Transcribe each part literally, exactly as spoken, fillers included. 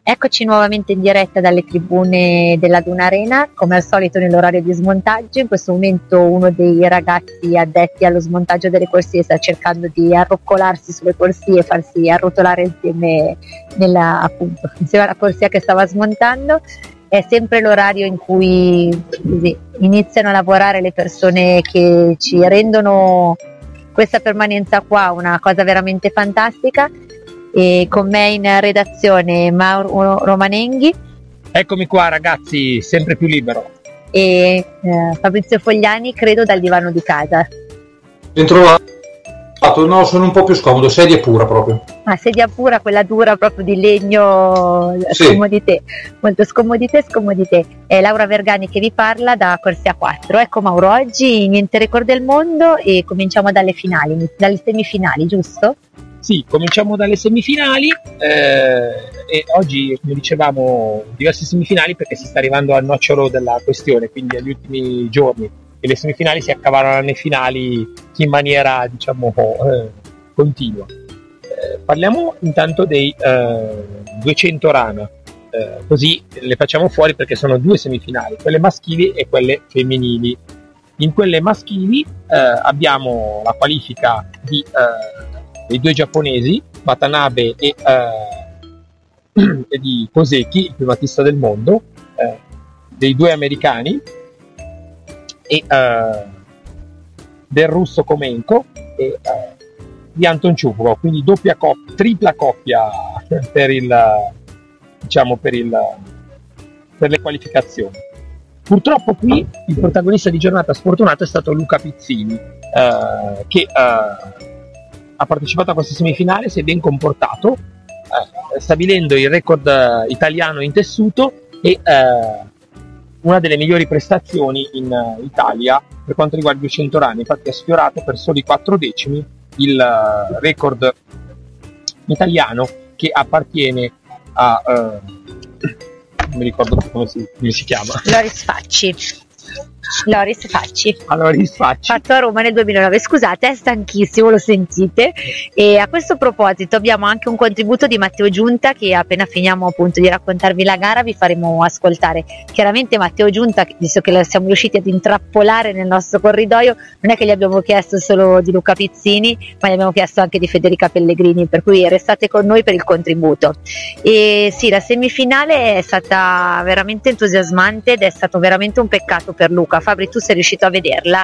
Eccoci nuovamente in diretta dalle tribune della Duna Arena, come al solito nell'orario di smontaggio. In questo momento uno dei ragazzi addetti allo smontaggio delle corsie sta cercando di arroccolarsi sulle corsie e farsi arrotolare insieme, nella, appunto, insieme alla corsia che stava smontando. È sempre l'orario in cui così, iniziano a lavorare le persone che ci rendono questa permanenza qua una cosa veramente fantastica. E con me in redazione Mauro Romanenghi. Eccomi qua ragazzi, sempre più libero. E eh, Fabrizio Fogliani, credo dal divano di casa. Bentrovato, no, sono un po' più scomodo, sedia pura proprio. Ah, sedia pura, quella dura proprio di legno, sì. Scomodité, molto scomodité, scomodité. È Laura Vergani che vi parla da Corsia quattro. Ecco Mauro, oggi niente record del mondo e cominciamo dalle finali, dalle semifinali, giusto? Sì, cominciamo dalle semifinali eh, e oggi, come dicevamo, diverse semifinali perché si sta arrivando al nocciolo della questione, quindi agli ultimi giorni, e le semifinali si accavarono alle finali in maniera, diciamo, eh, continua. Eh, parliamo intanto dei eh, duecento rana, eh, così le facciamo fuori perché sono due semifinali, quelle maschili e quelle femminili. In quelle maschili eh, abbiamo la qualifica di... Eh, dei due giapponesi, Watanabe e, eh, e di Koseki, il primatista del mondo, eh, dei due americani e eh, del russo Komenko e eh, di Anton Chupro, quindi doppia coppia, tripla coppia per il diciamo per il per le qualificazioni. Purtroppo qui il protagonista di giornata sfortunato è stato Luca Pizzini, eh, che eh, ha partecipato a questa semifinale, si è ben comportato, eh, stabilendo il record eh, italiano in tessuto e eh, una delle migliori prestazioni in uh, Italia per quanto riguarda i duecento rani. Infatti ha sfiorato per soli quattro decimi il uh, record italiano che appartiene a uh, non mi ricordo più come si, come si chiama. Loris Facci. Loris Facci. Allora, Facci. Fatto a Roma nel duemilanove. Scusate, è stanchissimo, lo sentite. E a questo proposito abbiamo anche un contributo di Matteo Giunta che appena finiamo appunto di raccontarvi la gara vi faremo ascoltare. Chiaramente Matteo Giunta, visto che siamo riusciti ad intrappolare nel nostro corridoio, non è che gli abbiamo chiesto solo di Luca Pizzini, ma gli abbiamo chiesto anche di Federica Pellegrini, per cui restate con noi per il contributo. E sì, la semifinale è stata veramente entusiasmante ed è stato veramente un peccato per Luca. Fabri, tu sei riuscito a vederla?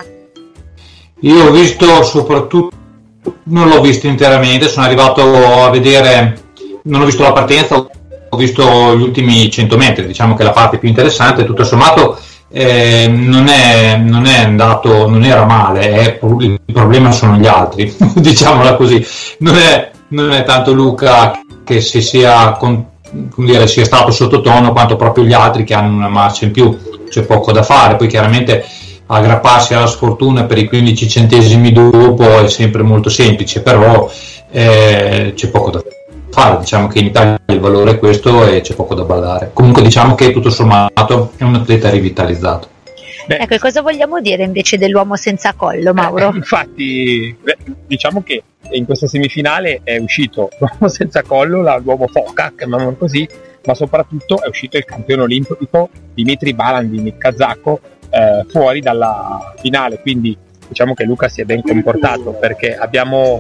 Io ho visto soprattutto, non l'ho visto interamente, sono arrivato a vedere, non ho visto la partenza, ho visto gli ultimi cento metri, diciamo che la parte più interessante, tutto sommato eh, non, è, non è andato, non era male, è, il problema sono gli altri, diciamola così, non è, non è tanto Luca che si sia, con, come dire, sia stato sottotono quanto proprio gli altri che hanno una marcia in più. C'è poco da fare, poi chiaramente aggrapparsi alla sfortuna per i quindici centesimi dopo è sempre molto semplice, però eh, c'è poco da fare, diciamo che in Italia il valore è questo e c'è poco da ballare. Comunque diciamo che tutto sommato è un atleta rivitalizzato. Beh, ecco, e cosa vogliamo dire invece dell'uomo senza collo, Mauro? Eh, infatti beh, diciamo che in questa semifinale è uscito l'uomo senza collo, la, l'uomo foca, chiamiamolo così, ma soprattutto è uscito il campione olimpico Dimitri Balandin, il kazako, eh, fuori dalla finale, quindi diciamo che Luca si è ben comportato perché abbiamo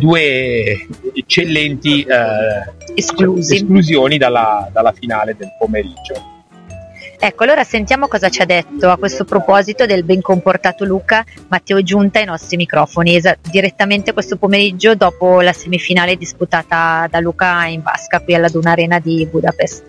due eccellenti eh, Esclusi. esclusioni dalla, dalla finale del pomeriggio. Ecco, allora sentiamo cosa ci ha detto a questo proposito del ben comportato Luca Matteo Giunta ai nostri microfoni, es- direttamente questo pomeriggio dopo la semifinale disputata da Luca in vasca qui alla Duna Arena di Budapest.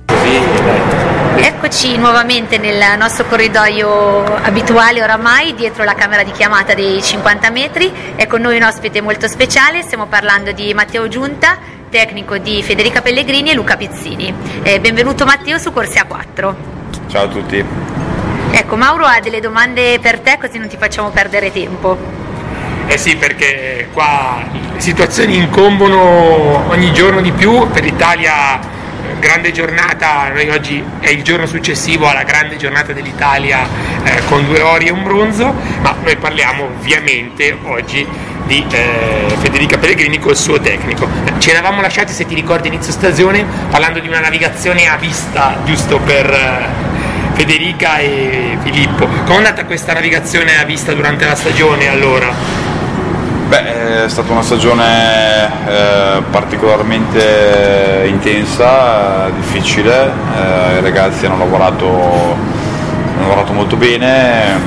Eccoci nuovamente nel nostro corridoio abituale oramai, dietro la camera di chiamata dei cinquanta metri. È con noi un ospite molto speciale, stiamo parlando di Matteo Giunta, tecnico di Federica Pellegrini e Luca Pizzini. Eh, benvenuto Matteo su Corsia quattro. Ciao a tutti. Ecco, Mauro ha delle domande per te così non ti facciamo perdere tempo. Eh sì, perché qua le situazioni incombono ogni giorno di più. Per l'Italia grande giornata, noi oggi è il giorno successivo alla grande giornata dell'Italia eh, con due ori e un bronzo, ma noi parliamo ovviamente oggi di eh, Federica Pellegrini col suo tecnico. Ci eravamo lasciati, se ti ricordi, inizio stagione parlando di una navigazione a vista, giusto per eh, Federica e Filippo. Come è andata questa navigazione a vista durante la stagione allora? Beh, è stata una stagione eh, particolarmente intensa, difficile, eh, i ragazzi hanno lavorato, hanno lavorato molto bene,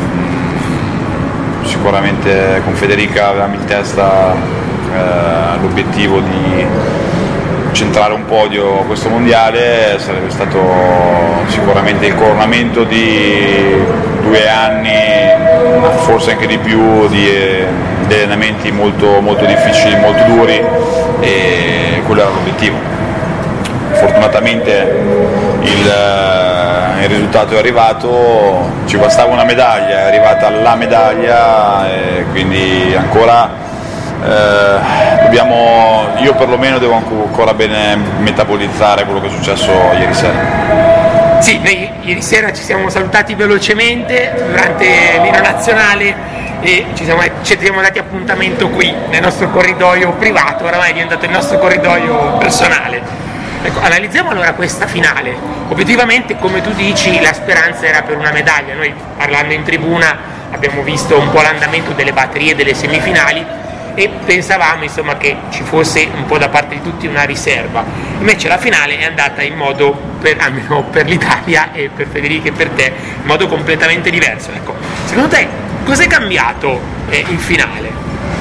sicuramente con Federica avevamo in testa eh, l'obiettivo di centrare un podio a questo mondiale, sarebbe stato sicuramente il coronamento di due anni, forse anche di più, di di allenamenti molto, molto difficili, molto duri, e quello era l'obiettivo. Fortunatamente il, il risultato è arrivato, ci bastava una medaglia, è arrivata la medaglia, e quindi ancora eh, dobbiamo, io perlomeno devo ancora bene metabolizzare quello che è successo ieri sera. Sì, noi ieri sera ci siamo salutati velocemente durante l'ino nazionale e ci siamo, ci siamo dati appuntamento qui nel nostro corridoio privato, oramai è diventato il nostro corridoio personale. Ecco, analizziamo allora questa finale. Obiettivamente, come tu dici, la speranza era per una medaglia. Noi, parlando in tribuna, abbiamo visto un po' l'andamento delle batterie delle semifinali e pensavamo, insomma, che ci fosse un po' da parte di tutti una riserva. Invece la finale è andata in modo, per, almeno per l'Italia e per Federica e per te, in modo completamente diverso. Ecco, secondo te cos'è cambiato eh, in finale?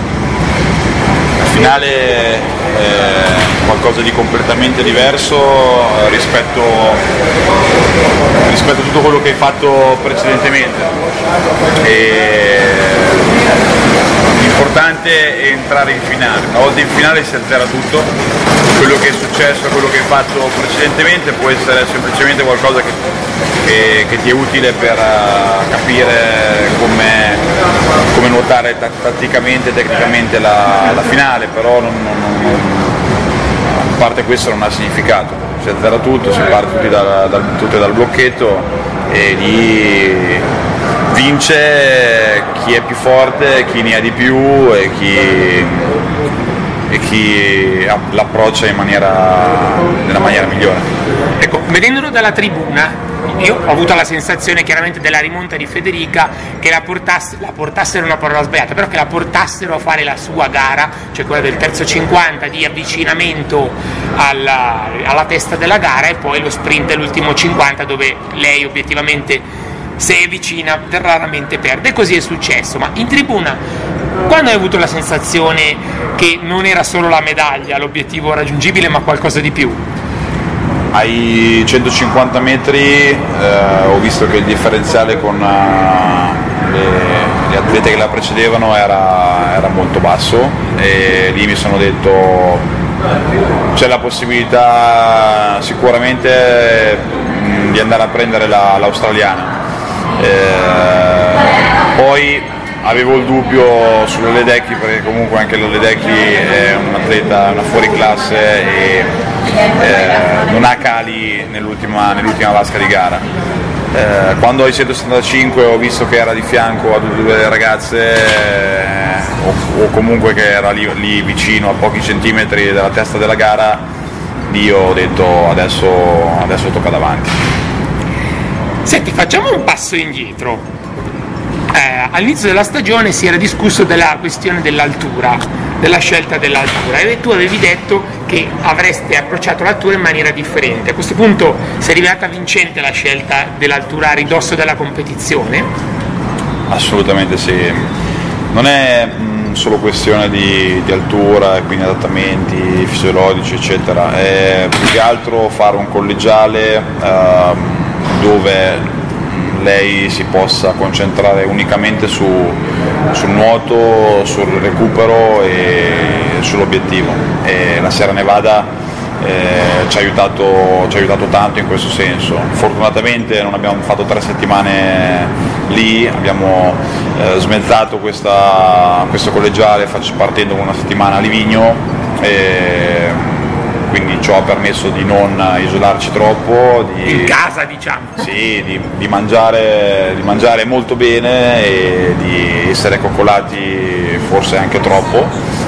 La finale è qualcosa di completamente diverso rispetto, rispetto a tutto quello che hai fatto precedentemente. E l'importante è entrare in finale. Una volta in finale si azzera tutto, quello che è successo, quello che hai fatto precedentemente può essere semplicemente qualcosa che, che, che ti è utile per uh, capire come, come nuotare tatticamente, tecnicamente la, la finale, però non, non, non, a parte questo non ha significato, si azzera tutto, si parte tutti dal, dal, tutti dal blocchetto e lì vince chi è più forte, chi ne ha di più e chi, e chi l'approccia in maniera, nella maniera migliore. Ecco, vedendolo dalla tribuna, io ho avuto la sensazione chiaramente della rimonta di Federica che la, portasse, la portassero, una parola sbagliata, però che la portassero a fare la sua gara, cioè quella del terzo cinquanta di avvicinamento alla, alla testa della gara, e poi lo sprint dell'ultimo cinquanta dove lei obiettivamente, se è vicina, raramente perde. E così è successo. Ma in tribuna, quando hai avuto la sensazione che non era solo la medaglia l'obiettivo raggiungibile, ma qualcosa di più? Ai centocinquanta metri eh, ho visto che il differenziale con uh, le, le atlete che la precedevano era, era molto basso, e lì mi sono detto c'è la possibilità sicuramente mh, di andare a prendere la, l'australiana. Eh, poi avevo il dubbio sulla Ledecky, perché comunque anche la Ledecky è un atleta, una fuoriclasse e eh, non ha cali nell'ultima, nell'ultima vasca di gara. Eh, quando ai centosettantacinque ho visto che era di fianco a tutte e due le ragazze eh, o, o comunque che era lì, lì vicino a pochi centimetri dalla testa della gara, lì ho detto adesso, adesso tocca davanti. Senti, facciamo un passo indietro. Eh, all'inizio della stagione si era discusso della questione dell'altura, della scelta dell'altura, e tu avevi detto che avreste approcciato l'altura in maniera differente. A questo punto si è rivelata vincente la scelta dell'altura a ridosso della competizione? Assolutamente sì, non è mh, solo questione di, di altura e quindi adattamenti fisiologici eccetera, è più che altro fare un collegiale uh, dove lei si possa concentrare unicamente su, sul nuoto, sul recupero e sull'obiettivo, e la Sierra Nevada eh, ci, ha aiutato, ci ha aiutato tanto in questo senso. Fortunatamente non abbiamo fatto tre settimane lì, abbiamo eh, smezzato questa, questo collegiale partendo con una settimana a Livigno, e quindi ciò ha permesso di non isolarci troppo, di, in casa diciamo. Sì, di, di, mangiare, di mangiare molto bene e di essere coccolati forse anche troppo,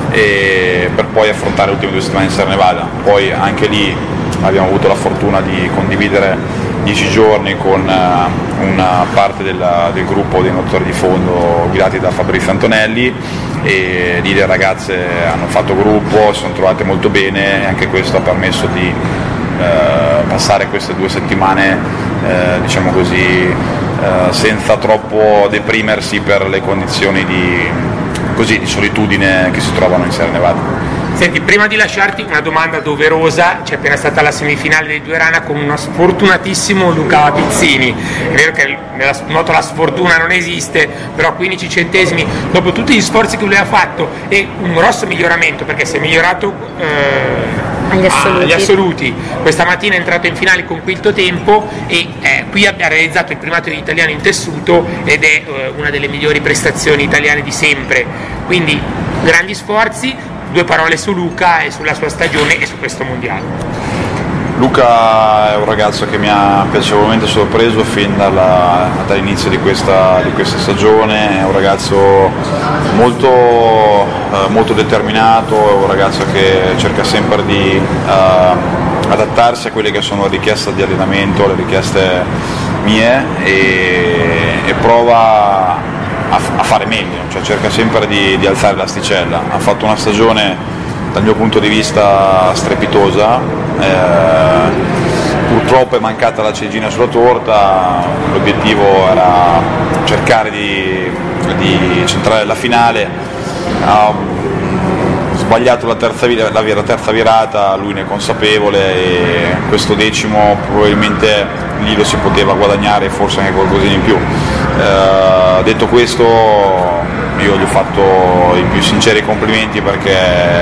e per poi affrontare le ultime due settimane in Sierra Nevada. Poi anche lì abbiamo avuto la fortuna di condividere dieci giorni con uh, una parte della, del gruppo dei nuotatori di fondo guidati da Fabrizio Antonelli, e lì le ragazze hanno fatto gruppo, si sono trovate molto bene, e anche questo ha permesso di uh, passare queste due settimane uh, diciamo così uh, senza troppo deprimersi per le condizioni di, così, di solitudine che si trovano in Sierra Nevada. Senti, prima di lasciarti una domanda doverosa, c'è appena stata la semifinale dei due rana con uno sfortunatissimo Luca Pizzini. È vero che nella nuoto la sfortuna non esiste, però quindici centesimi dopo tutti gli sforzi che lui ha fatto, e un grosso miglioramento perché si è migliorato eh, agli, assoluti. agli assoluti. Questa mattina è entrato in finale con quinto tempo e eh, qui ha realizzato il primato degli italiani in tessuto ed è eh, una delle migliori prestazioni italiane di sempre. Quindi grandi sforzi. Due parole su Luca e sulla sua stagione e su questo mondiale. Luca è un ragazzo che mi ha piacevolmente sorpreso fin dalla, dall'inizio di questa, di questa stagione, è un ragazzo molto, eh, molto determinato, è un ragazzo che cerca sempre di eh, adattarsi a quelle che sono le richieste di allenamento, le richieste mie, e, e prova a fare meglio, cioè cerca sempre di, di alzare l'asticella. Ha fatto una stagione dal mio punto di vista strepitosa, eh, purtroppo è mancata la ciliegina sulla torta, l'obiettivo era cercare di, di centrare la finale, ha sbagliato la terza, la, la terza virata, lui ne è consapevole, e questo decimo probabilmente lì lo si poteva guadagnare, forse anche qualcosina in più. Eh, detto questo, io gli ho fatto i più sinceri complimenti perché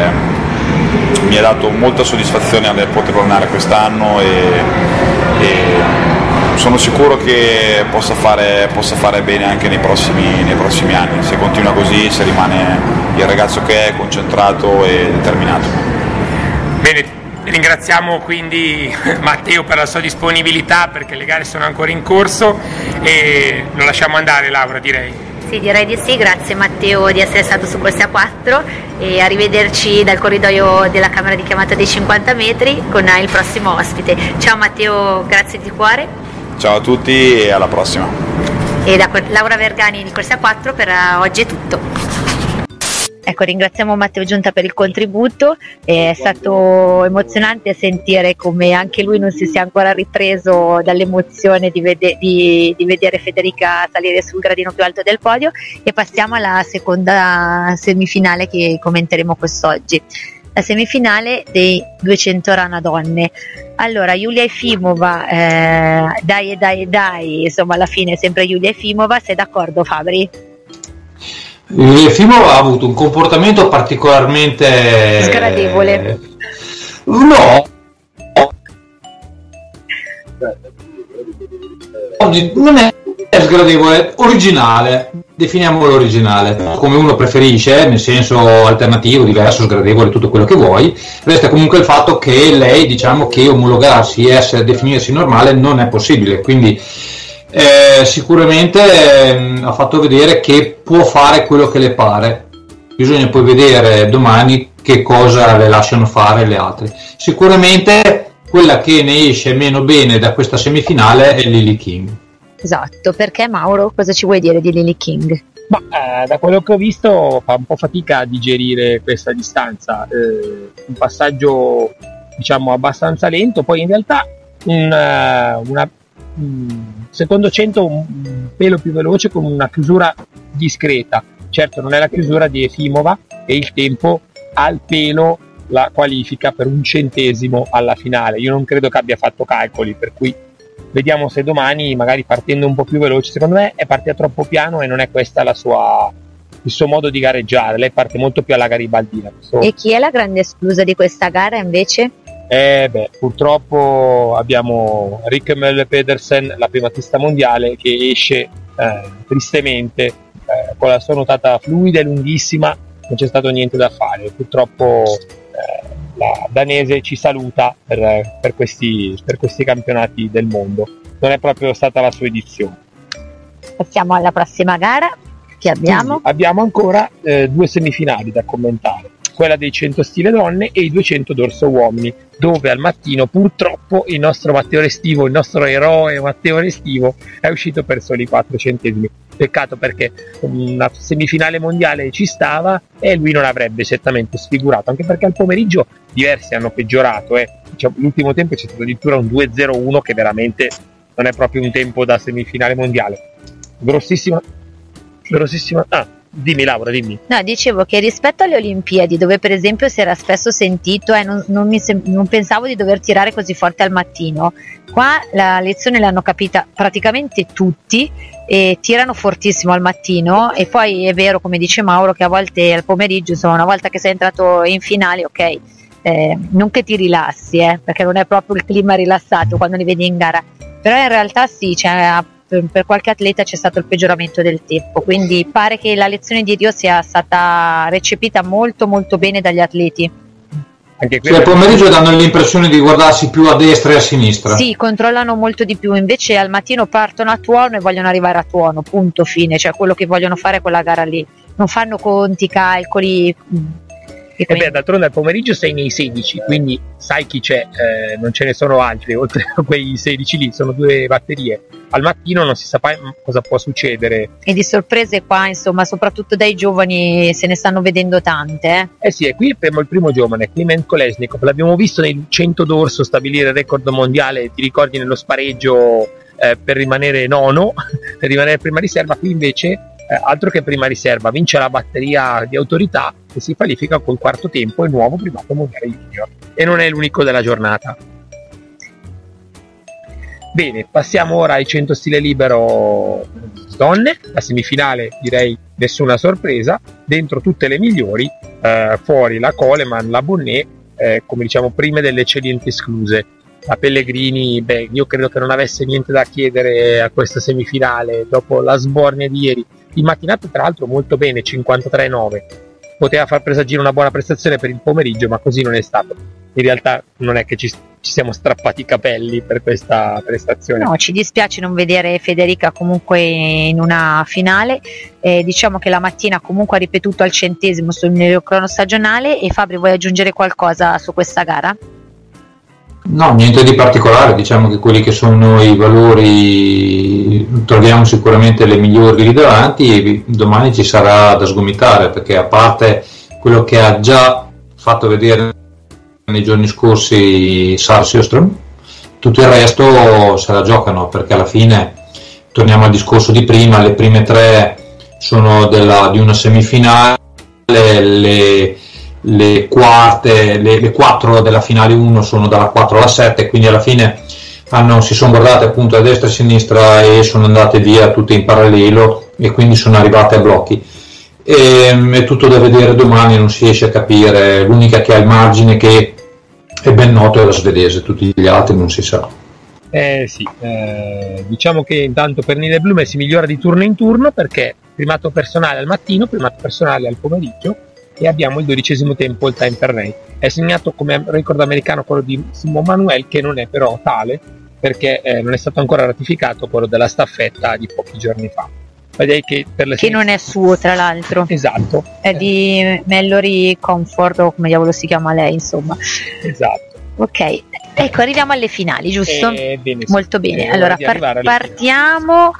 mi ha dato molta soddisfazione a poterlo allenare quest'anno, e, e sono sicuro che possa fare, possa fare bene anche nei prossimi, nei prossimi anni. Se continua così, se rimane il ragazzo che è, concentrato e determinato. Bene. Ringraziamo quindi Matteo per la sua disponibilità, perché le gare sono ancora in corso, e lo lasciamo andare, Laura, direi. Sì, direi di sì, grazie Matteo di essere stato su Corsi A quattro, e arrivederci dal corridoio della camera di chiamata dei cinquanta metri con il prossimo ospite. Ciao Matteo, grazie di cuore. Ciao a tutti e alla prossima. E da Laura Vergani di Corsi A quattro per oggi è tutto. Ecco, ringraziamo Matteo Giunta per il contributo, è stato emozionante sentire come anche lui non si sia ancora ripreso dall'emozione di, vede- di, di vedere Federica salire sul gradino più alto del podio, e passiamo alla seconda semifinale che commenteremo quest'oggi. La semifinale dei duecento rana donne. Allora, Yulia Efimova, eh, dai e dai e dai, insomma alla fine sempre Yulia Efimova, sei d'accordo Fabri? Efimova ha avuto un comportamento particolarmente sgradevole. No, non è sgradevole, originale, definiamolo originale, come uno preferisce, nel senso alternativo, diverso, sgradevole, tutto quello che vuoi. Resta comunque il fatto che lei, diciamo che omologarsi e essere, definirsi normale non è possibile, quindi Eh, sicuramente eh, ha fatto vedere che può fare quello che le pare. Bisogna poi vedere domani che cosa le lasciano fare le altre. Sicuramente quella che ne esce meno bene da questa semifinale è Lily King. Esatto, perché Mauro, cosa ci vuoi dire di Lily King? Ma eh, da quello che ho visto fa un po' fatica a digerire questa distanza, eh, un passaggio diciamo abbastanza lento, poi in realtà un, una secondo cento un pelo più veloce con una chiusura discreta. Certo non è la chiusura di Efimova, e il tempo al pelo la qualifica per un centesimo alla finale. Io non credo che abbia fatto calcoli, per cui vediamo se domani magari partendo un po' più veloce. Secondo me è partita troppo piano e non è questa la sua, il suo modo di gareggiare. Lei parte molto più alla garibaldina. Questo... E chi è la grande esclusa di questa gara invece? Eh beh, purtroppo abbiamo Rikke Møller Pedersen, la primatista mondiale, che esce eh, tristemente eh, con la sua nuotata fluida e lunghissima, non c'è stato niente da fare. Purtroppo eh, la danese ci saluta per, per, questi, per questi campionati del mondo. Non è proprio stata la sua edizione. Passiamo alla prossima gara che abbiamo. Quindi abbiamo ancora eh, due semifinali da commentare, quella dei cento stile donne e i duecento dorso uomini, dove al mattino purtroppo il nostro Matteo Restivo, il nostro eroe Matteo Restivo, è uscito per soli quattro centesimi. Peccato, perché una semifinale mondiale ci stava e lui non avrebbe certamente sfigurato, anche perché al pomeriggio diversi hanno peggiorato. Eh. Diciamo, l'ultimo tempo c'è stato addirittura un due zero uno che veramente non è proprio un tempo da semifinale mondiale. Grossissima, grossissima. Ah, dimmi Laura, dimmi. No, dicevo che rispetto alle Olimpiadi, dove per esempio si era spesso sentito e eh, non, non, mi sem- non pensavo di dover tirare così forte al mattino, qua la lezione l'hanno capita praticamente tutti e tirano fortissimo al mattino. E poi è vero, come dice Mauro, che a volte al pomeriggio, insomma, una volta che sei entrato in finale, ok, eh, non che ti rilassi, eh, perché non è proprio il clima rilassato quando li vedi in gara, però in realtà sì, cioè, per qualche atleta c'è stato il peggioramento del tempo, quindi pare che la lezione di Rio sia stata recepita molto molto bene dagli atleti. Anche qui al pomeriggio danno l'impressione di guardarsi più a destra e a sinistra. Sì, controllano molto di più, invece al mattino partono a tuono e vogliono arrivare a tuono, punto, fine, cioè quello che vogliono fare è quella gara lì, non fanno conti, calcoli. E quindi... beh, d'altronde al pomeriggio sei nei sedici, quindi sai chi c'è, eh, non ce ne sono altri, oltre a quei sedici lì, sono due batterie. Al mattino non si sa mai cosa può succedere. E di sorprese qua, insomma, soprattutto dai giovani se ne stanno vedendo tante. Eh, eh sì, e qui abbiamo il primo giovane, Kliment Kolesnikov, l'abbiamo visto nel cento dorso stabilire il record mondiale, ti ricordi, nello spareggio eh, per rimanere nono, per rimanere prima riserva. Qui invece... Eh, altro che prima riserva, vince la batteria di autorità e si qualifica col quarto tempo, il nuovo primato mondiale junior, e non è l'unico della giornata. Bene, passiamo ora ai cento stile libero donne, la semifinale direi nessuna sorpresa, dentro tutte le migliori, eh, fuori la Coleman, la Bonnet, eh, come diciamo prime delle eccellenti escluse. La Pellegrini, beh, io credo che non avesse niente da chiedere a questa semifinale dopo la sbornia di ieri. In mattinata tra l'altro molto bene, cinquantatré nove, poteva far presagire una buona prestazione per il pomeriggio, ma così non è stato. In realtà non è che ci, ci siamo strappati i capelli per questa prestazione. No, ci dispiace non vedere Federica comunque in una finale, eh, diciamo che la mattina comunque ha ripetuto al centesimo sul crono stagionale. E Fabri, vuoi aggiungere qualcosa su questa gara? No, niente di particolare, diciamo che quelli che sono i valori troviamo sicuramente le migliori lì davanti, e domani ci sarà da sgomitare, perché a parte quello che ha già fatto vedere nei giorni scorsi Sara Sjöström, tutto il resto se la giocano, perché alla fine torniamo al discorso di prima, le prime tre sono della, di una semifinale, le le quarte, le, le quattro della finale uno sono dalla quattro alla sette, quindi alla fine hanno, si sono guardate appunto a destra e a sinistra e sono andate via tutte in parallelo, e quindi sono arrivate a blocchi. E, è tutto da vedere domani, non si riesce a capire. L'unica che ha il margine, che è ben noto, è la svedese, tutti gli altri non si sa. Eh sì, eh, diciamo che intanto per Nile Blume si migliora di turno in turno, perché primato personale al mattino, primato personale al pomeriggio, e abbiamo il dodicesimo tempo, il time per lei. È segnato come record americano quello di Simon Manuel, che non è però tale perché eh, non è stato ancora ratificato quello della staffetta di pochi giorni fa. Vedete che per le che sem- non è suo, tra l'altro. Esatto. È di Mallory Comfort, o come diavolo si chiama lei, insomma. Esatto. Ok, ecco, arriviamo alle finali, giusto? Eh, bene, sì. Molto bene. Eh, allora par- partiamo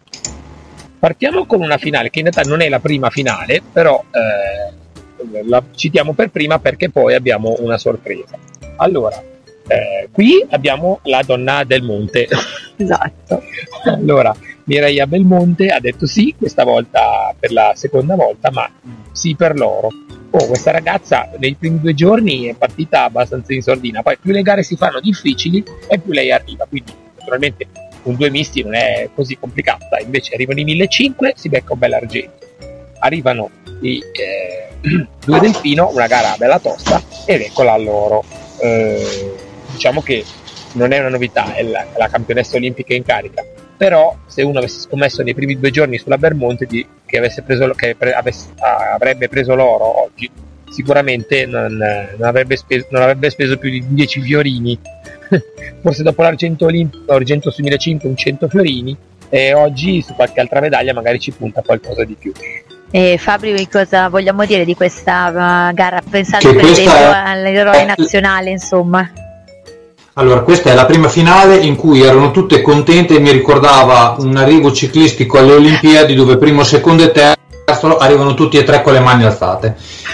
partiamo con una finale che in realtà non è la prima finale, però eh, la citiamo per prima perché poi abbiamo una sorpresa. Allora, eh, qui abbiamo la donna del Monte. Esatto. Allora, Mireia Belmonte ha detto sì, questa volta per la seconda volta, ma sì per l'oro. Oh, questa ragazza nei primi due giorni è partita abbastanza in sordina, poi più le gare si fanno difficili e più lei arriva, quindi naturalmente con due misti non è così complicata. Invece arrivano i millecinquecento, si becca un bel argento. Arrivano i eh, due delfino, una gara bella tosta, ed eccola a loro. Eh, diciamo che non è una novità, è la, la campionessa olimpica in carica, però se uno avesse scommesso nei primi due giorni sulla Belmonte di, che, avesse preso, che pre, avesse, avrebbe preso l'oro oggi, sicuramente non, non, avrebbe speso, non avrebbe speso più di dieci fiorini. Forse dopo l'argento olimpico, argento su duemilacinque, un cento fiorini, e oggi su qualche altra medaglia magari ci punta qualcosa di più. E Fabio, cosa vogliamo dire di questa uh, gara, pensando che per esempio è... all'eroe nazionale, insomma? Allora, questa è la prima finale in cui erano tutte contente e mi ricordava un arrivo ciclistico alle Olimpiadi dove primo, secondo e terzo arrivano tutti e tre con le mani alzate.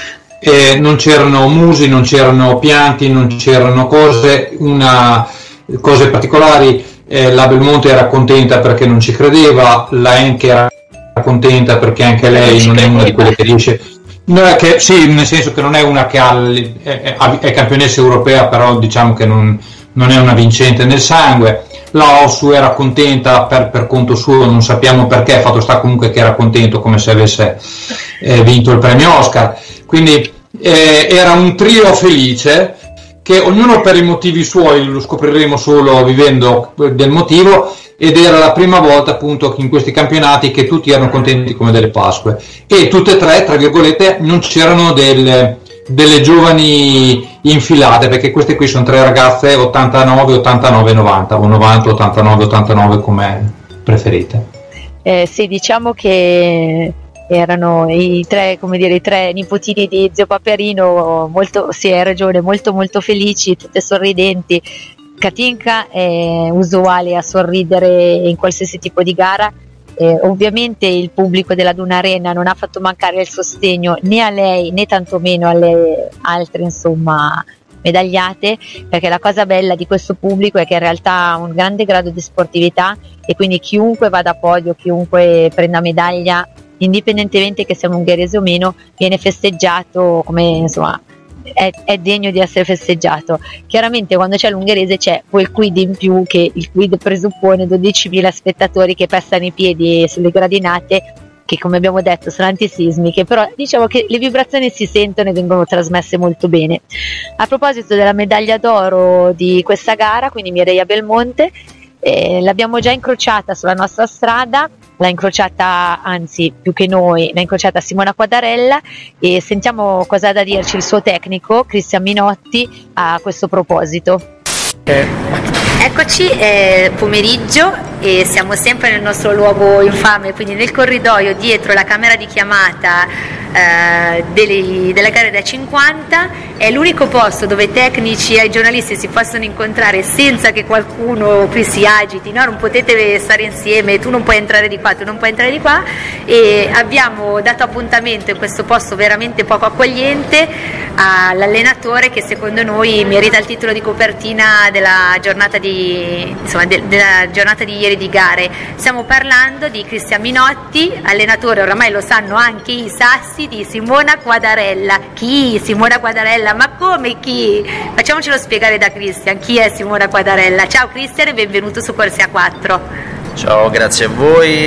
E non c'erano musi, non c'erano pianti, non c'erano cose, una, cose particolari. Eh, la Belmonte era contenta perché non ci credeva, la Henke era contenta perché anche lei non è una di quelle che riesce. No, è che, sì, nel senso che non è una che ha, è, è, è campionessa europea, però diciamo che non, non è una vincente nel sangue. La Ossu era contenta per, per conto suo, non sappiamo perché, fatto sta comunque che era contento come se avesse eh, vinto il premio Oscar. Quindi eh, era un trio felice che ognuno per i motivi suoi, lo scopriremo solo vivendo del motivo, ed era la prima volta appunto in questi campionati che tutti erano contenti come delle Pasque, e tutte e tre, tra virgolette, non c'erano delle, delle giovani infilate, perché queste qui sono tre ragazze ottantanove, ottantanove, novanta o novanta, ottantanove, ottantanove come preferite. Eh, sì, diciamo che erano i tre, come dire, i tre nipotini di zio Paperino, molto, sì, hai ragione, molto molto felici, tutte sorridenti. Katinka è usuale a sorridere in qualsiasi tipo di gara. Eh, ovviamente il pubblico della Duna Arena non ha fatto mancare il sostegno né a lei né tantomeno alle altre, insomma, medagliate, perché la cosa bella di questo pubblico è che in realtà ha un grande grado di sportività, e quindi chiunque vada a podio, chiunque prenda medaglia, indipendentemente che sia un ungherese o meno, viene festeggiato come, insomma, è, è degno di essere festeggiato. Chiaramente quando c'è l'ungherese c'è quel quid in più, che il quid presuppone dodicimila spettatori che pestano i piedi sulle gradinate, che come abbiamo detto sono antisismiche, però diciamo che le vibrazioni si sentono e vengono trasmesse molto bene. A proposito della medaglia d'oro di questa gara, quindi Mireia Belmonte, eh, l'abbiamo già incrociata sulla nostra strada, l'ha incrociata, anzi più che noi, l'ha incrociata Simona Quadarella, e sentiamo cosa ha da dirci il suo tecnico Cristian Minotti a questo proposito. Eh. Eccoci, è pomeriggio e siamo sempre nel nostro luogo infame, quindi nel corridoio dietro la camera di chiamata eh, delle, della gara da cinquanta. È l'unico posto dove i tecnici e i giornalisti si possono incontrare senza che qualcuno qui si agiti, no? Non potete stare insieme, tu non puoi entrare di qua, tu non puoi entrare di qua, e abbiamo dato appuntamento in questo posto veramente poco accogliente all'allenatore che secondo noi merita il titolo di copertina della giornata di, insomma, de, della giornata di ieri di gare. Stiamo parlando di Cristian Minotti, allenatore, oramai lo sanno anche i sassi, di Simona Quadarella. Chi? Simona Quadarella? Ma come chi? Facciamocelo spiegare da Cristian, chi è Simona Quadarella? Ciao Cristian e benvenuto su Corsia quattro. Ciao, grazie a voi,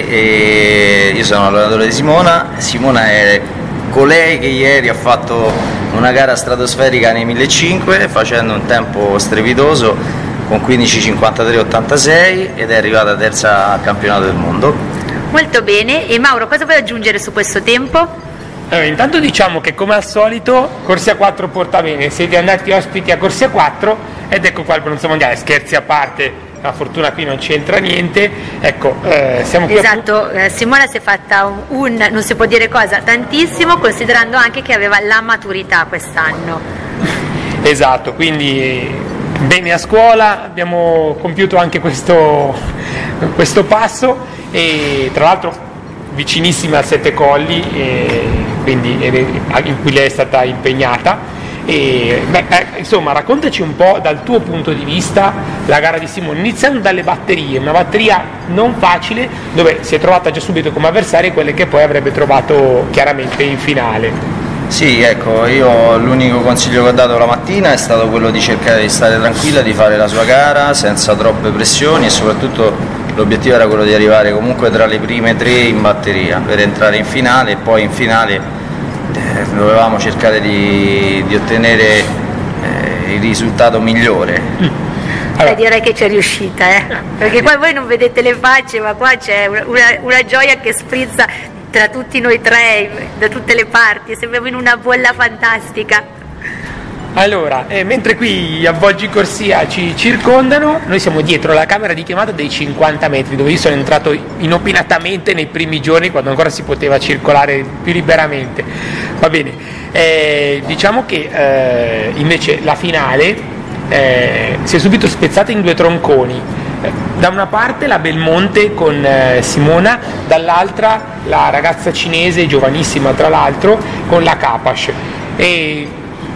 e io sono l'allenatore di Simona. Simona è colei che ieri ha fatto una gara stratosferica nei millecinquecento facendo un tempo strepitoso con quindici cinquantatré ottantasei ed è arrivata terza al campionato del mondo. Molto bene, e Mauro, cosa vuoi aggiungere su questo tempo? Allora, intanto diciamo che come al solito Corsia quattro porta bene, siete andati ospiti a Corsia quattro ed ecco qua il bronzo mondiale, scherzi a parte, la fortuna qui non c'entra niente, ecco, eh, siamo qui. Esatto, a... Simona si è fatta un, un, non si può dire cosa, tantissimo, considerando anche che aveva la maturità quest'anno. Esatto, quindi bene a scuola, abbiamo compiuto anche questo, questo passo, e tra l'altro vicinissima al Sette Colli, e quindi in cui lei è stata impegnata. E, beh, eh, insomma, raccontaci un po' dal tuo punto di vista la gara di Simone, iniziando dalle batterie, una batteria non facile dove si è trovata già subito come avversarie quelle che poi avrebbe trovato chiaramente in finale. Sì, ecco, io l'unico consiglio che ho dato la mattina è stato quello di cercare di stare tranquilla, di fare la sua gara senza troppe pressioni, e soprattutto l'obiettivo era quello di arrivare comunque tra le prime tre in batteria per entrare in finale, e poi in finale eh, dovevamo cercare di, di ottenere eh, il risultato migliore. Allora, Beh, direi che c'è riuscita, eh? Perché qua voi non vedete le facce, ma qua c'è una, una, una gioia che sprizza tra tutti noi tre, da tutte le parti, sembriamo in una bolla fantastica. Allora, eh, mentre qui gli avvolgi corsia ci circondano, noi siamo dietro la camera di chiamata dei cinquanta metri, dove io sono entrato inopinatamente nei primi giorni, quando ancora si poteva circolare più liberamente. Va bene, eh, diciamo che eh, invece la finale eh, si è subito spezzata in due tronconi. Eh, da una parte la Belmonte con eh, Simona, dall'altra la ragazza cinese, giovanissima tra l'altro, con la Kapash. E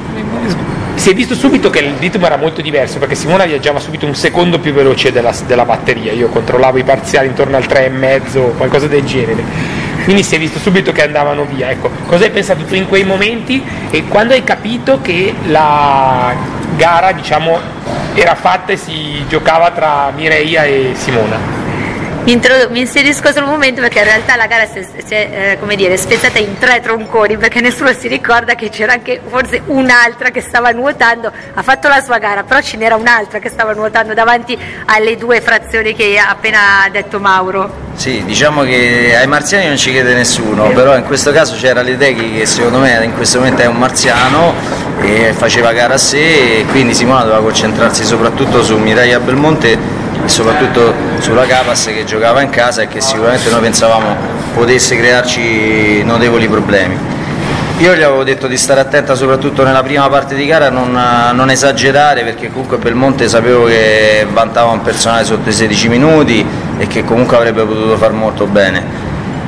si è visto subito che il ritmo era molto diverso, perché Simona viaggiava subito un secondo più veloce della, della batteria. Io controllavo i parziali intorno al tre e mezzo, qualcosa del genere, quindi si è visto subito che andavano via. Ecco, cosa hai pensato tu in quei momenti e quando hai capito che la gara, diciamo, era fatta e si giocava tra Mireia e Simona? Mi, introdu- mi inserisco sul momento perché in realtà la gara si è, si è eh, come dire, spezzata in tre tronconi, perché nessuno si ricorda che c'era anche forse un'altra che stava nuotando, ha fatto la sua gara, però ce n'era un'altra che stava nuotando davanti alle due frazioni che ha appena detto Mauro. Sì, diciamo che ai marziani non ci crede nessuno, eh. però in questo caso c'era Ledechi che secondo me in questo momento è un marziano e faceva gara a sé, e quindi Simona doveva concentrarsi soprattutto su Mireia Belmonte e soprattutto sulla Kapash, che giocava in casa e che sicuramente noi pensavamo potesse crearci notevoli problemi. Io gli avevo detto di stare attenta soprattutto nella prima parte di gara, non, non esagerare, perché comunque Belmonte sapevo che vantava un personale sotto i sedici minuti e che comunque avrebbe potuto far molto bene.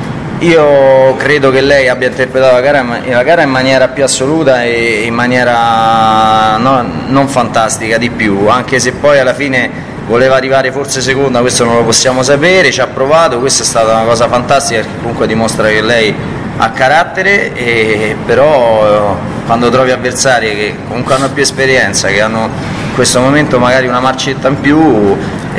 Io credo che lei abbia interpretato la gara, la gara in maniera più assoluta e in maniera no, non fantastica di più, anche se poi alla fine voleva arrivare forse seconda, questo non lo possiamo sapere, ci ha provato, questa è stata una cosa fantastica perché comunque dimostra che lei ha carattere, e però quando trovi avversari che comunque hanno più esperienza, che hanno in questo momento magari una marcetta in più,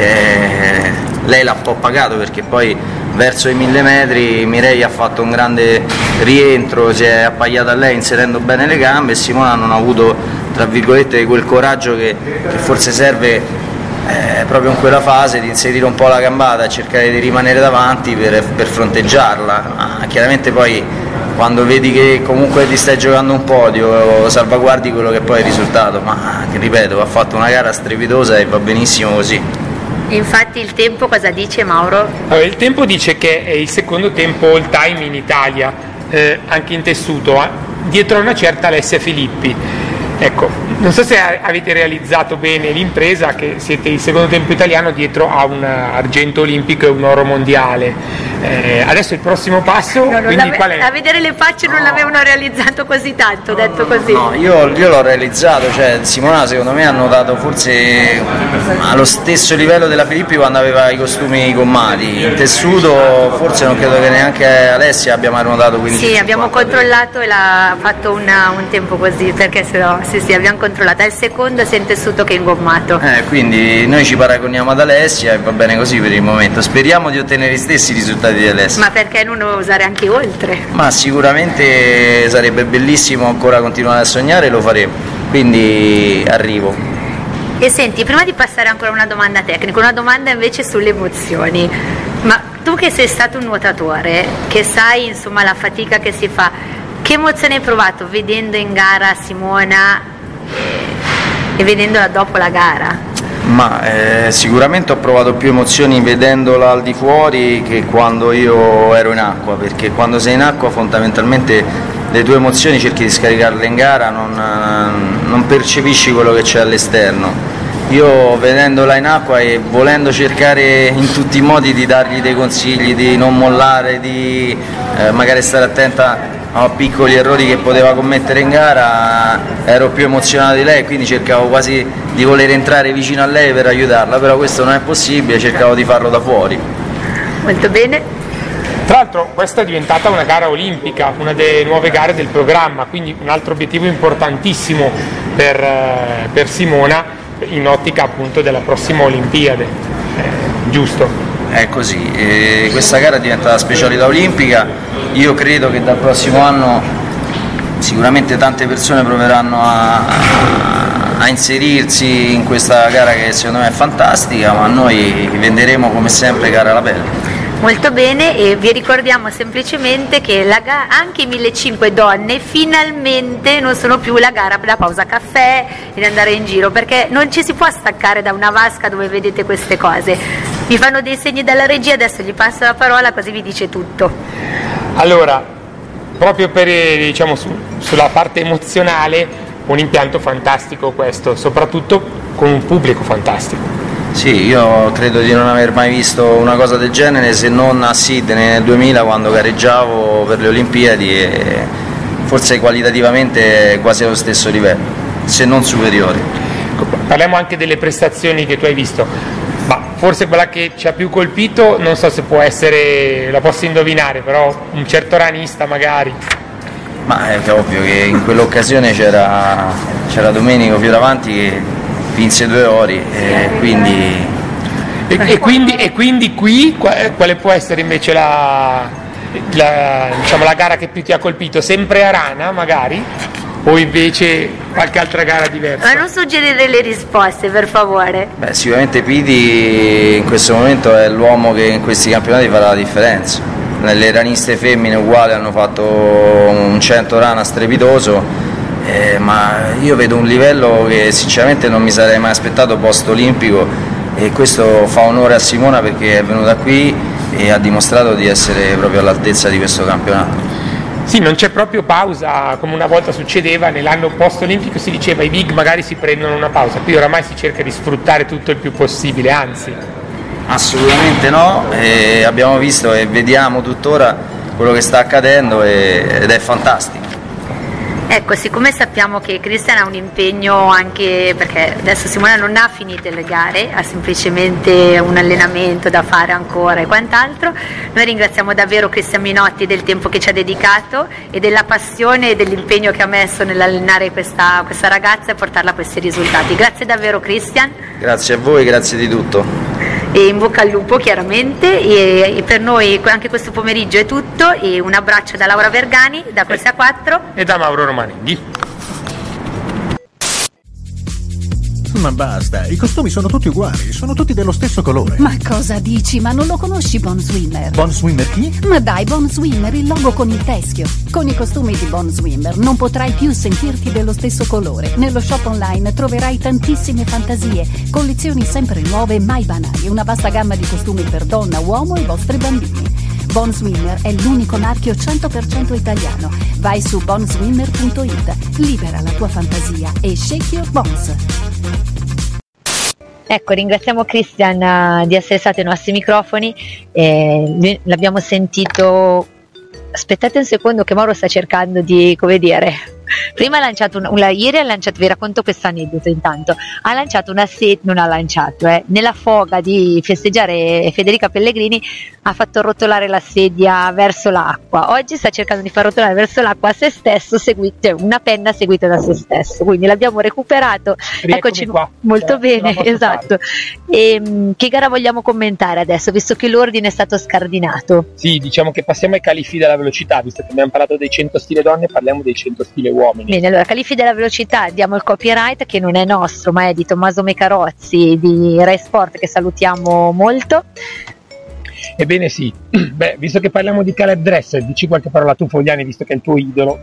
eh, lei l'ha un po' pagato, perché poi verso i mille metri Mireia ha fatto un grande rientro, si è appaiata a lei inserendo bene le gambe, e Simona non ha avuto tra virgolette quel coraggio che, che forse serve Eh, proprio in quella fase, di inserire un po' la gambata e cercare di rimanere davanti per, per fronteggiarla. Ma chiaramente poi quando vedi che comunque ti stai giocando un podio salvaguardi quello che poi è il risultato, ma che ripeto, ha fatto una gara strepitosa e va benissimo così. Infatti il tempo cosa dice, Mauro? Allora, il tempo dice che è il secondo tempo all time in Italia, eh, anche in tessuto, eh, dietro a una certa Alessia Filippi. Ecco, non so se avete realizzato bene l'impresa, che siete il secondo tempo italiano dietro a un argento olimpico e un oro mondiale. Eh, adesso il prossimo passo, no, quindi qual è? A vedere le facce non no. l'avevano realizzato così tanto, detto così. No, io, io l'ho realizzato, cioè Simona secondo me ha notato forse allo stesso livello della Filippi quando aveva i costumi gommati, in tessuto forse non credo che neanche Alessia abbia mai notato. Sì, abbiamo controllato e l'ha fatto una, un tempo così, perché se no, sì sì, abbiamo controllato, è il secondo sia in tessuto che ingommato. Eh, quindi noi ci paragoniamo ad Alessia e va bene così per il momento, speriamo di ottenere gli stessi risultati di Alessia. Ma perché non usare anche oltre? Ma sicuramente sarebbe bellissimo ancora continuare a sognare e lo faremo, quindi arrivo. E senti, prima di passare ancora a una domanda tecnica, una domanda invece sulle emozioni. Ma tu che sei stato un nuotatore, che sai insomma la fatica che si fa, che emozione hai provato vedendo in gara Simona e, e vedendola dopo la gara? Ma eh, sicuramente ho provato più emozioni vedendola al di fuori che quando io ero in acqua, perché quando sei in acqua fondamentalmente le tue emozioni cerchi di scaricarle in gara, non, non percepisci quello che c'è all'esterno. Io vedendola in acqua e volendo cercare in tutti i modi di dargli dei consigli, di non mollare, di eh, magari stare attenta a piccoli errori che poteva commettere in gara, ero più emozionato di lei, quindi cercavo quasi di voler entrare vicino a lei per aiutarla, però questo non è possibile, cercavo di farlo da fuori. Molto bene. Tra l'altro questa è diventata una gara olimpica, una delle nuove gare del programma, quindi un altro obiettivo importantissimo per, per Simona in ottica appunto della prossima Olimpiade, eh, giusto? È così, e questa gara è diventata specialità olimpica, io credo che dal prossimo anno sicuramente tante persone proveranno a, a, a inserirsi in questa gara che secondo me è fantastica, ma noi venderemo come sempre gara alla pelle. Molto bene, e vi ricordiamo semplicemente che la ga- anche i millecinquecento donne finalmente non sono più la gara da pausa caffè e di andare in giro, perché non ci si può staccare da una vasca dove vedete queste cose. Mi fanno dei segni dalla regia, adesso gli passo la parola così vi dice tutto. Allora, proprio per, diciamo, su, sulla parte emozionale, un impianto fantastico questo, soprattutto con un pubblico fantastico. Sì, io credo di non aver mai visto una cosa del genere, se non a Sydney nel duemila, quando gareggiavo per le Olimpiadi, e forse qualitativamente quasi allo stesso livello, se non superiore. Parliamo anche delle prestazioni che tu hai visto, ma forse quella che ci ha più colpito, non so se può essere, la posso indovinare, però un certo ranista magari. Ma è ovvio che in quell'occasione c'era, c'era Domenico Fioravanti che vinse due ori, e quindi... E, e, quindi, e quindi qui quale può essere invece la, la, diciamo, la gara che più ti ha colpito? Sempre Arana magari? O invece qualche altra gara diversa? Ma non suggerire le risposte, per favore. Beh, sicuramente Pidi in questo momento è l'uomo che in questi campionati farà la differenza. Le raniste femmine uguali hanno fatto un cento rana strepitoso. Eh, ma io vedo un livello che sinceramente non mi sarei mai aspettato post olimpico, e questo fa onore a Simona perché è venuta qui e ha dimostrato di essere proprio all'altezza di questo campionato. Sì, non c'è proprio pausa come una volta succedeva, nell'anno post olimpico si diceva i big magari si prendono una pausa, qui oramai si cerca di sfruttare tutto il più possibile, anzi. Assolutamente no, e abbiamo visto e vediamo tuttora quello che sta accadendo, e, ed è fantastico. Ecco, siccome sappiamo che Cristian ha un impegno anche, perché adesso Simona non ha finito le gare, ha semplicemente un allenamento da fare ancora e quant'altro, noi ringraziamo davvero Cristian Minotti del tempo che ci ha dedicato e della passione e dell'impegno che ha messo nell'allenare questa, questa ragazza e portarla a questi risultati. Grazie davvero Cristian. Grazie a voi, grazie di tutto. E in bocca al lupo chiaramente, e, e per noi anche questo pomeriggio è tutto, e un abbraccio da Laura Vergani, da Corsia quattro e da Mauro Romanenghi. Ma basta, i costumi sono tutti uguali, sono tutti dello stesso colore. Ma cosa dici? Ma non lo conosci Bon Swimmer? Bon Swimmer chi? Ma dai, Bon Swimmer, il logo con il teschio. Con i costumi di Bon Swimmer non potrai più sentirti dello stesso colore. Nello shop online troverai tantissime fantasie, collezioni sempre nuove e mai banali, una vasta gamma di costumi per donna, uomo e vostri bambini. Bon Swimmer è l'unico marchio cento per cento italiano. Vai su bon swimmer punto it, libera la tua fantasia e shake your bones. Ecco, ringraziamo Cristian uh, di essere stato ai nostri microfoni. Eh, l'abbiamo sentito. Aspettate un secondo che Mauro sta cercando di, come dire, prima ha lanciato una, una ieri ha lanciato, vi racconto questo aneddoto intanto, ha lanciato una sedia, non ha lanciato, eh, nella foga di festeggiare Federica Pellegrini ha fatto rotolare la sedia verso l'acqua, oggi sta cercando di far rotolare verso l'acqua a se stesso, segui, cioè una penna seguita da se stesso, quindi l'abbiamo recuperato. Rieccomi Eccoci qua. molto Eh, bene, ce la posso esatto. E, mh, che gara vogliamo commentare adesso, visto che l'ordine è stato scardinato? Sì, diciamo che passiamo ai califi della velocità, visto che abbiamo parlato dei cento stile donne, parliamo dei cento stile uomini. Bene, allora califi della velocità, diamo il copyright che non è nostro ma è di Tommaso Mecarozzi di Rai Sport, che salutiamo molto. Ebbene sì, beh, visto che parliamo di Caleb Dressel, dici qualche parola tu Fogliani, visto che è il tuo idolo.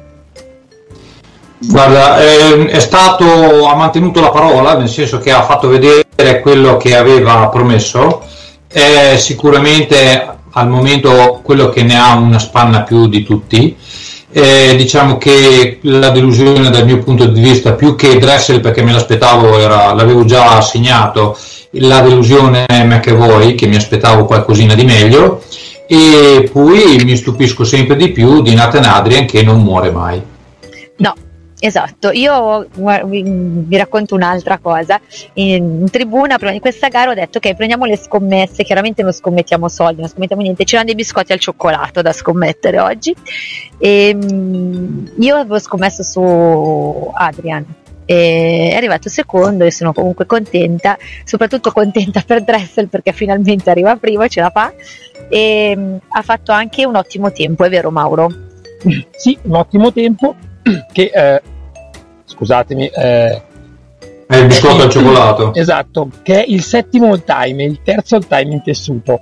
Guarda, eh, è stato, ha mantenuto la parola, nel senso che ha fatto vedere quello che aveva promesso, è sicuramente al momento quello che ne ha una spanna più di tutti. Eh, diciamo che la delusione dal mio punto di vista, più che Dressel perché me l'aspettavo, era, l'avevo già assegnato, la delusione è McEvoy, che mi aspettavo qualcosina di meglio, e poi mi stupisco sempre di più di Nathan Adrian, che non muore mai. No, esatto, io vi, vi racconto un'altra cosa. In, in tribuna prima di questa gara ho detto che prendiamo le scommesse, chiaramente non scommettiamo soldi, non scommettiamo niente, c'erano dei biscotti al cioccolato da scommettere oggi, e mh, io avevo scommesso su Adrian, e è arrivato secondo e sono comunque contenta, soprattutto contenta per Dressel perché finalmente arriva primo, ce la fa, e mh, ha fatto anche un ottimo tempo, è vero Mauro? Sì, un ottimo tempo che eh, scusatemi eh, È il biscotto al cioccolato. Esatto, che è il settimo all time e il terzo all time in tessuto.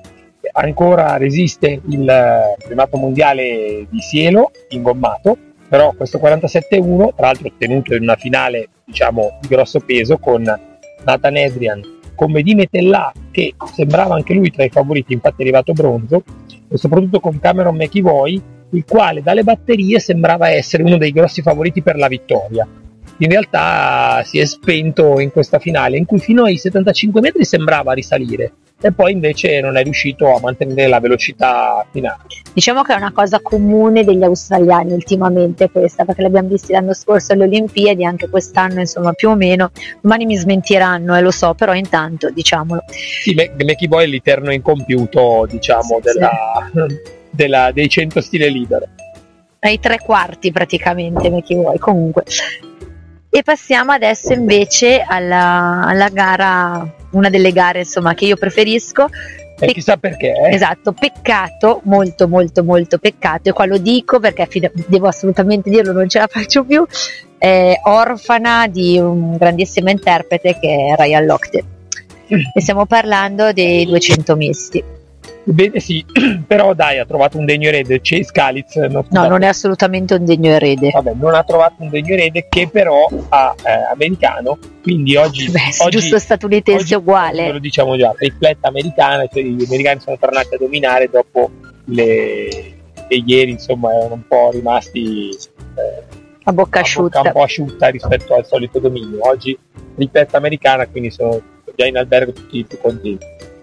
ancora resiste il primato mondiale di Sielo ingommato, però questo quarantasette uno, tra l'altro ottenuto in una finale diciamo di grosso peso con Nathan Edrian, con Mehdi Metellà che sembrava anche lui tra i favoriti, infatti è arrivato bronzo, e soprattutto con Cameron McEvoy, il quale dalle batterie sembrava essere uno dei grossi favoriti per la vittoria. In realtà si è spento in questa finale in cui fino ai settantacinque metri sembrava risalire e poi invece non è riuscito a mantenere la velocità finale. Diciamo che è una cosa comune degli australiani ultimamente questa, perché l'abbiamo visti l'anno scorso alle Olimpiadi, anche quest'anno insomma più o meno. Domani mi smentiranno, eh, lo so, però intanto diciamolo. Sì, McEvoy è l'eterno incompiuto diciamo della, sì. della, dei cento stile libero. Ai tre quarti praticamente McEvoy comunque. E passiamo adesso invece alla, alla gara, una delle gare insomma che io preferisco. E Pe- chissà perché. Eh? Esatto, peccato, molto molto molto peccato, e qua lo dico perché fid- devo assolutamente dirlo, non ce la faccio più, è orfana di un grandissimo interprete che è Ryan Lochte. Mm. E stiamo parlando dei duecento misti. Bene, sì, però dai, ha trovato un degno erede. Chase Calitz no, no, non è assolutamente un degno erede. Vabbè, non ha trovato un degno erede, che però ha eh, americano, quindi oggi, Beh, oggi giusto statunitense oggi, uguale. Lo diciamo già, tripletta americana, cioè gli americani sono tornati a dominare dopo le e ieri insomma erano un po' rimasti eh, a bocca asciutta, a bocca un po' asciutta rispetto al solito dominio. Oggi tripletta americana, quindi sono già in albergo tutti più contenti.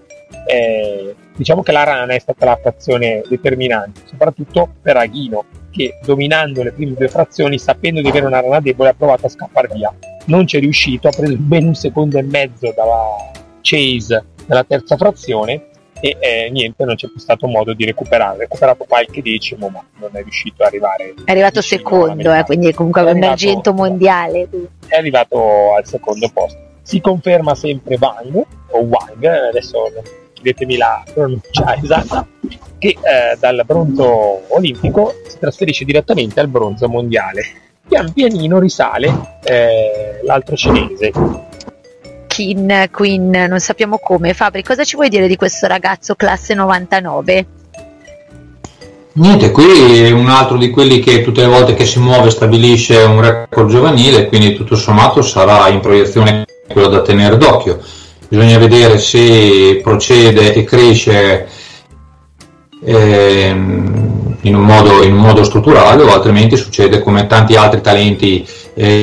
Eh, diciamo che la rana è stata la frazione determinante, soprattutto per Aghino, che dominando le prime due frazioni, sapendo di avere una rana debole, ha provato a scappare via. Non ci è riuscito, ha preso ben un secondo e mezzo dalla Chase nella terza frazione e eh, niente, non c'è più stato modo di recuperare. Ha recuperato qualche decimo, ma non è riuscito ad arrivare. È arrivato secondo, eh, quindi comunque è un argento mondiale. È arrivato al secondo posto. Si conferma sempre Wang, o Wang, adesso chiedetemi la pronuncia esatta, che eh, dal bronzo olimpico si trasferisce direttamente al bronzo mondiale. Pian pianino risale eh, l'altro cinese. Qin, Queen, non sappiamo come. Fabri, cosa ci vuoi dire di questo ragazzo classe novantanove? Niente, qui è un altro di quelli che tutte le volte che si muove stabilisce un record giovanile, quindi tutto sommato sarà in proiezione quello da tenere d'occhio. Bisogna vedere se procede e cresce ehm, in, un modo, in un modo strutturale, o altrimenti succede come tanti altri talenti eh,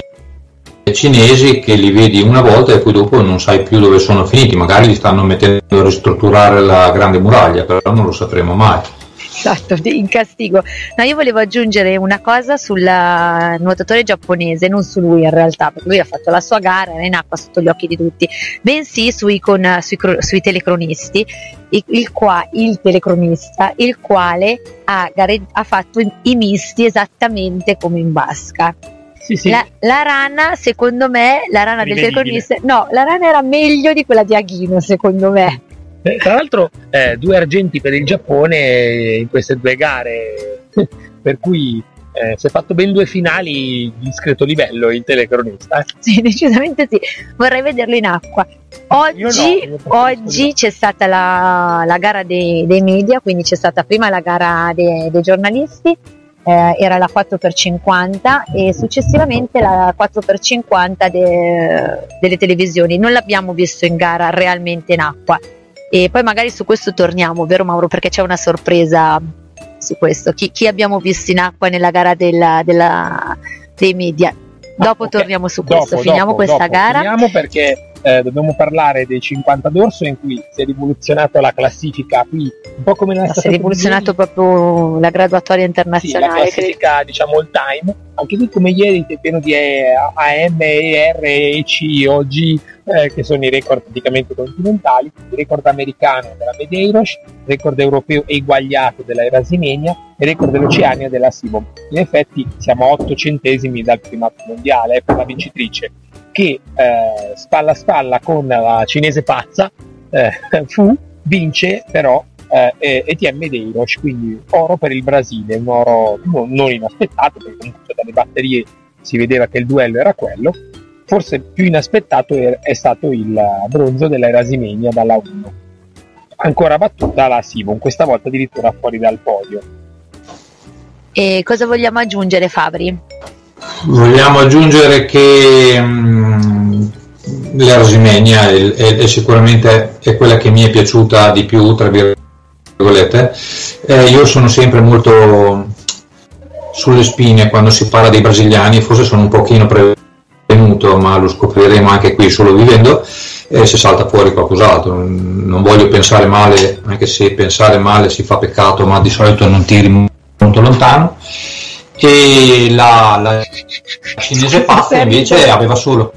cinesi, che li vedi una volta e poi dopo non sai più dove sono finiti. Magari li stanno mettendo a ristrutturare la grande muraglia, però non lo sapremo mai. Esatto, in castigo. No, io volevo aggiungere una cosa sul nuotatore giapponese, non su lui in realtà, perché lui ha fatto la sua gara, era in acqua sotto gli occhi di tutti, bensì sui, con, sui, sui telecronisti, il, il, qua, il telecronista, il quale ha, gare, ha fatto i, i misti esattamente come in basca. Sì, sì. La, la rana, secondo me, la rana del telecronista, no, la rana era meglio di quella di Aghino, secondo me. Eh, tra l'altro eh, due argenti per il Giappone in queste due gare, per cui eh, si è fatto ben due finali di discreto livello il telecronista. Eh. Sì, decisamente sì, vorrei vederlo in acqua. Oggi, io no, oggi c'è stata la, la gara dei, dei media, quindi c'è stata prima la gara dei, dei giornalisti, eh, era la quattro per cinquanta, e successivamente la quattro per cinquanta de, delle televisioni. Non l'abbiamo visto in gara realmente in acqua. E poi magari su questo torniamo, vero Mauro? Perché c'è una sorpresa su questo. Chi, chi abbiamo visto in acqua nella gara della, della, dei media? Dopo ah, okay. torniamo su questo, dopo, finiamo dopo, questa dopo. gara. Finiamo perché eh, dobbiamo parlare dei cinquanta d'orso, in cui si è rivoluzionato la classifica qui, un po' come nella si è rivoluzionato proprio la graduatoria internazionale. Sì, la classifica, credo. Diciamo all time, anche qui come ieri è pieno di A M, E R, E C, O G, eh, che sono i record praticamente continentali, il record americano della Medeiros, il record europeo eguagliato della Erasimenia e il record dell'Oceania della Sibom. In effetti siamo a otto centesimi dal primato mondiale eh, per la vincitrice, che eh, spalla a spalla con la cinese pazza eh, fu, vince però eh, E T M Medeiros, quindi oro per il Brasile, un oro non, non inaspettato, perché comunque dalle batterie si vedeva che il duello era quello. Forse più inaspettato è, è stato il bronzo della Erasimenia dalla uno. ancora battuta la Sivon, questa volta addirittura fuori dal podio. E cosa vogliamo aggiungere, Fabri? Vogliamo aggiungere che mh, l'Ersimegna è, è, è sicuramente è quella che mi è piaciuta di più, tra virgolette. Eh, io sono sempre molto sulle spine quando si parla dei brasiliani, forse sono un pochino prevenuto, ma lo scopriremo anche qui solo vivendo, e se salta fuori qualcos'altro. Non voglio pensare male, anche se pensare male si fa peccato, ma di solito non tiri molto lontano. E la, la cinese pazza invece aveva solo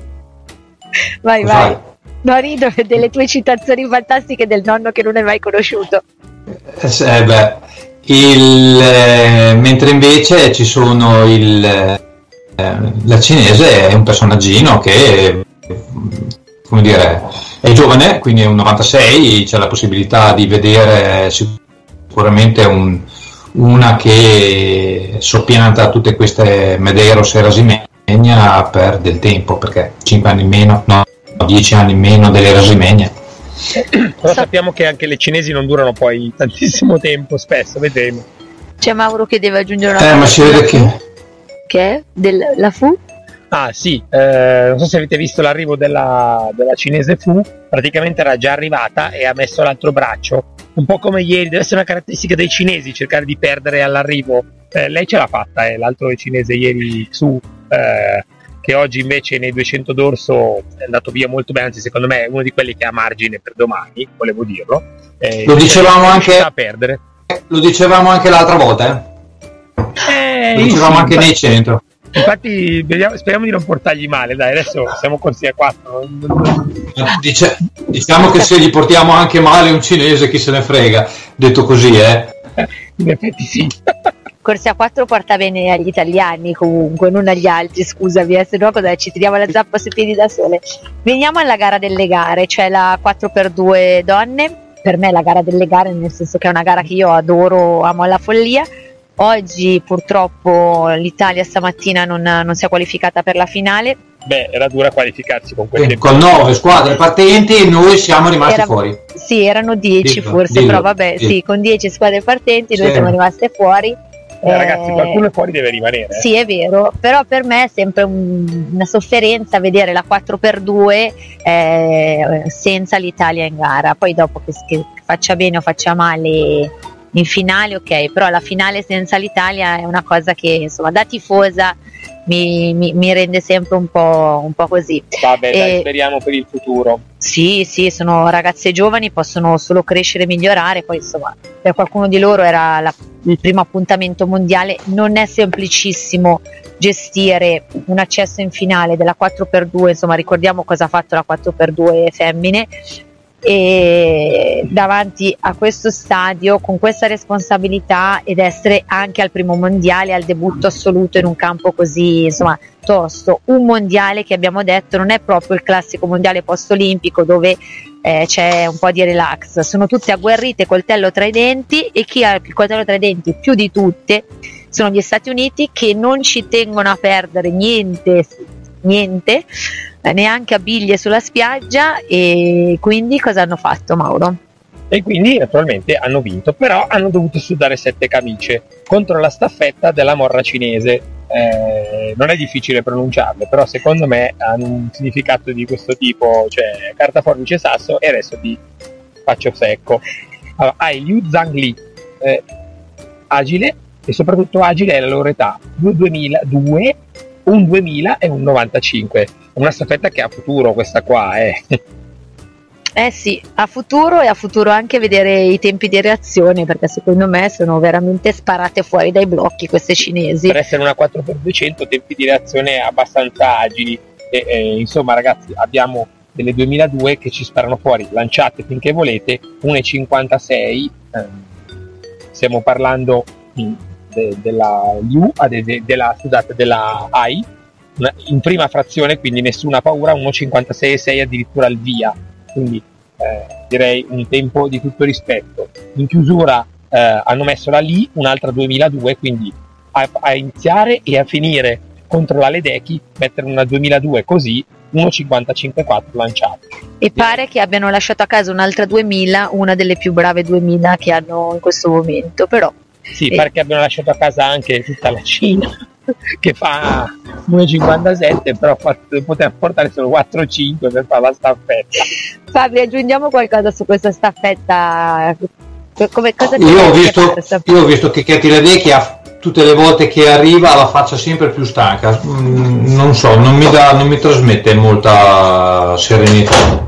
vai vai, vai. No, rido delle tue citazioni fantastiche del nonno che non hai mai conosciuto. Eh, beh, il, eh, mentre invece ci sono il eh, la cinese è un personaggino che, come dire, è giovane, quindi è un novantasei, c'è la possibilità di vedere sicuramente un una che soppianta tutte queste Medeiros e Erasimegna per del tempo, perché cinque anni in meno, no, dieci anni in meno delle Erasimegna. Però sappiamo che anche le cinesi non durano poi tantissimo tempo, spesso, vedremo. C'è Mauro che deve aggiungere una eh, cosa. Ma si vede che... Che è? Del, la Fu? Ah sì, eh, non so se avete visto l'arrivo della, della cinese Fu, praticamente era già arrivata e ha messo l'altro braccio, un po' come ieri. Deve essere una caratteristica dei cinesi cercare di perdere all'arrivo. Eh, lei ce l'ha fatta, eh, l'altro cinese ieri su, eh, che oggi invece nei duecento d'orso è andato via molto bene, anzi secondo me è uno di quelli che ha margine per domani, volevo dirlo. Eh, lo dicevamo anche a perdere. Lo dicevamo anche l'altra volta, eh? Eh, lo dicevamo sì, anche infatti, nei centro. Infatti vediamo, speriamo di non portargli male, dai, adesso siamo corsi a quattro. Dice, diciamo che se gli portiamo anche male un cinese, chi se ne frega, detto così, eh? In effetti sì. Corsi a quattro porta bene agli italiani comunque, non agli altri, scusami, eh, se no cosa ci tiriamo la zappa sui piedi da sole. Veniamo alla gara delle gare, cioè la quattro per due donne. Per me è la gara delle gare, nel senso che è una gara che io adoro, amo alla follia. Oggi purtroppo l'Italia stamattina non, non si è qualificata per la finale. Beh, era dura qualificarsi con quelle. Eh, con nove squadre partenti e noi siamo rimasti Era, fuori. Sì, erano dieci dillo, forse, dillo, però vabbè, dillo. Sì, con dieci squadre partenti noi sì. siamo rimaste fuori. Eh, eh, ragazzi, qualcuno fuori deve rimanere. Sì, è vero, però per me è sempre un, una sofferenza vedere la quattro per due eh, senza l'Italia in gara. Poi dopo che, che faccia bene o faccia male in finale, ok, però la finale senza l'Italia è una cosa che, insomma, da tifosa mi, mi, mi rende sempre un po', un po' così. Vabbè, e, dai, speriamo per il futuro. Sì, sì, sono ragazze giovani, possono solo crescere e migliorare. Poi, insomma, per qualcuno di loro era la, il primo appuntamento mondiale. Non è semplicissimo gestire un accesso in finale della quattro per due, insomma, ricordiamo cosa ha fatto la quattro per due femmine. E davanti a questo stadio con questa responsabilità ed essere anche al primo mondiale, al debutto assoluto in un campo così, insomma, tosto, un mondiale che abbiamo detto non è proprio il classico mondiale post olimpico dove eh, c'è un po' di relax, sono tutte agguerrite, coltello tra i denti, e chi ha il coltello tra i denti più di tutte sono gli Stati Uniti, che non ci tengono a perdere niente niente neanche a biglie sulla spiaggia. E quindi cosa hanno fatto, Mauro? E quindi naturalmente hanno vinto, però hanno dovuto sudare sette camicie contro la staffetta della morra cinese. Eh, non è difficile pronunciarle, però secondo me hanno un significato di questo tipo, cioè carta, forbice, sasso, e adesso ti faccio secco. Allora, hai Liu Zhangli, eh, agile, e soprattutto agile è la loro età, due duemiladue, un duemila e un novantacinque. Una staffetta che ha futuro questa qua, eh. Eh sì, ha futuro, e ha futuro anche vedere i tempi di reazione, perché secondo me sono veramente sparate fuori dai blocchi queste cinesi. Per essere una quattro per duecento, tempi di reazione abbastanza agili. E, e, insomma, ragazzi, abbiamo delle duemiladue che ci sparano fuori, lanciate finché volete, uno e cinquantasei. Eh, stiamo parlando de, della Liu, de, de, della, scusate, della Ai, in prima frazione, quindi nessuna paura, uno e cinquantasei e sei addirittura al via. Quindi eh, direi un tempo di tutto rispetto. In chiusura eh, hanno messo la Li, un'altra duemiladue, quindi a, a iniziare e a finire contro la Ledecky, mettere una duemiladue così uno virgola cinquantacinque quattro lanciati. E pare che abbiano lasciato a casa un'altra duemila, una delle più brave duemila che hanno in questo momento, però sì, eh. pare che abbiano lasciato a casa anche tutta la Cina che fa uno virgola cinquantasette, però poteva portare solo quattro virgola cinque per fare la staffetta. Fabio, aggiungiamo qualcosa su questa staffetta. Come, cosa io, ho visto, io ho visto che Katy Ledecky ha tutte le volte che arriva ha la faccia sempre più stanca, mm, non so, non mi, dà, non mi trasmette molta serenità,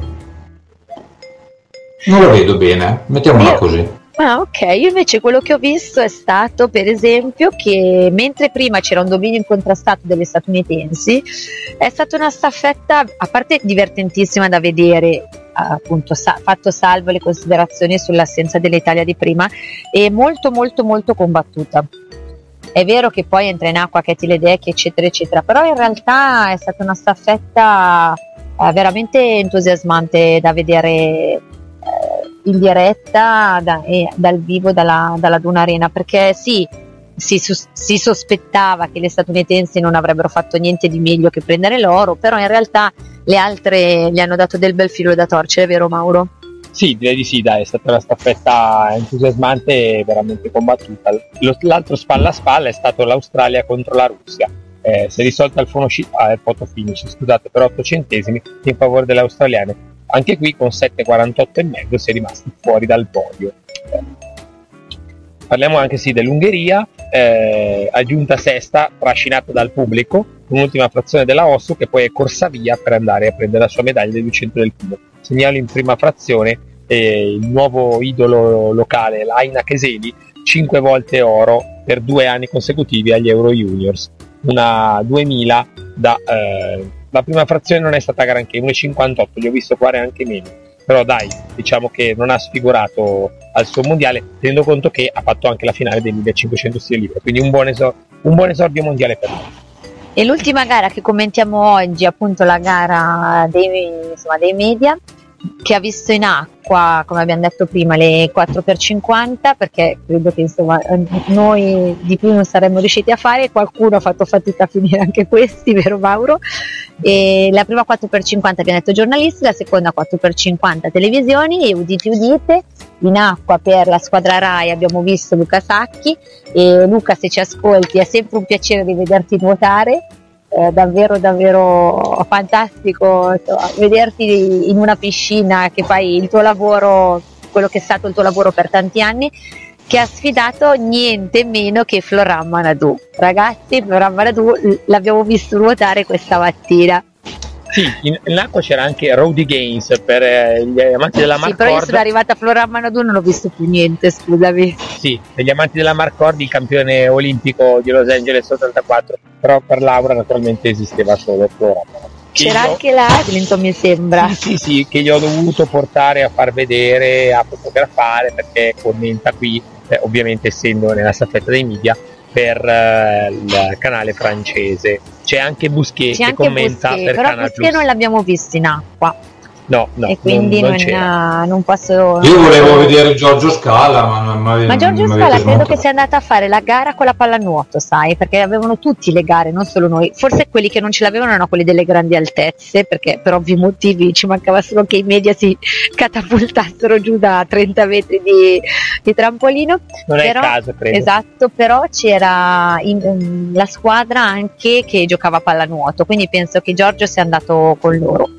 non la vedo bene, mettiamola io, così. Ah, ok, io invece quello che ho visto è stato, per esempio, che mentre prima c'era un dominio incontrastato delle statunitensi, è stata una staffetta, a parte divertentissima da vedere, appunto sa- fatto salvo le considerazioni sull'assenza dell'Italia di prima, e molto molto molto combattuta. È vero che poi entra in acqua Katy Ledecky eccetera eccetera, però in realtà è stata una staffetta eh, veramente entusiasmante da vedere eh, in diretta da, e dal vivo dalla, dalla Duna Arena, perché sì, si, si sospettava che le statunitensi non avrebbero fatto niente di meglio che prendere l'oro, però in realtà le altre gli hanno dato del bel filo da torcere, vero Mauro? Sì, direi di sì, dai, è stata una staffetta entusiasmante e veramente combattuta. Lo, l'altro spalla a spalla è stato l'Australia contro la Russia. Eh, si è risolta il photo ah, il photo finish, scusate, per otto centesimi in favore delle australiane. Anche qui con sette virgola quarantotto e mezzo si è rimasti fuori dal podio. Eh. Parliamo anche sì dell'Ungheria, eh, aggiunta sesta, trascinata dal pubblico, un'ultima frazione della Osso che poi è corsa via per andare a prendere la sua medaglia del duecento del Pino. Segnalo in prima frazione eh, il nuovo idolo locale, l'Aina Cheseli, cinque volte oro per due anni consecutivi agli Euro Juniors, una duemila da... Eh, la prima frazione non è stata granché, uno virgola cinquantotto, gli ho visto fare anche meno, però dai, diciamo che non ha sfigurato al suo mondiale, tenendo conto che ha fatto anche la finale del millecinquecento stile libero, quindi un buon, esor- un buon esordio mondiale per noi. E l'ultima gara che commentiamo oggi è appunto la gara dei, insomma, dei media, che ha visto in acqua, come abbiamo detto prima, le quattro per cinquanta, perché credo che insomma noi di più non saremmo riusciti a fare, qualcuno ha fatto fatica a finire anche questi, vero Mauro? E la prima quattro per cinquanta abbiamo detto giornalisti, la seconda quattro per cinquanta televisioni, e udite udite, in acqua per la squadra Rai abbiamo visto Luca Sacchi. E Luca, se ci ascolti, è sempre un piacere di vederti nuotare. Eh, davvero davvero fantastico, insomma, vederti in una piscina che fai il tuo lavoro, quello che è stato il tuo lavoro per tanti anni, che ha sfidato niente meno che Florent Manadou. Ragazzi, Florent Manadou l'abbiamo visto nuotare questa mattina. Sì, in, in acqua c'era anche Rowdy Gaines per eh, gli amanti della Marcord. Sì, però io sono arrivata a Florent Manadou, non ho visto più niente, scusami. Sì, per gli amanti della Marcord, il campione olimpico di Los Angeles ottantaquattro, però per Laura naturalmente esisteva solo Florent Manadou. C'era io, anche la Clinton, mi sembra. Sì, sì, sì, che gli ho dovuto portare a far vedere, a fotografare, perché commenta qui, eh, ovviamente essendo nella staffetta dei media, per uh, il canale francese. C'è anche Busquet C'è che anche commenta Busquet, per però Canal Busquet non l'abbiamo visto in acqua. No, no, e quindi non, non, non, non posso. Io volevo vedere Giorgio Scala, ma non ma, ma Giorgio Scala credo che sia andata a fare la gara con la pallanuoto, sai, perché avevano tutti le gare, non solo noi. Forse quelli che non ce l'avevano erano quelli delle grandi altezze, perché per ovvi motivi ci mancava solo che i media si catapultassero giù da trenta metri di, di trampolino. Non però, è il caso, credo. Esatto, però c'era in, in, la squadra anche che giocava a pallanuoto, quindi penso che Giorgio sia andato con loro.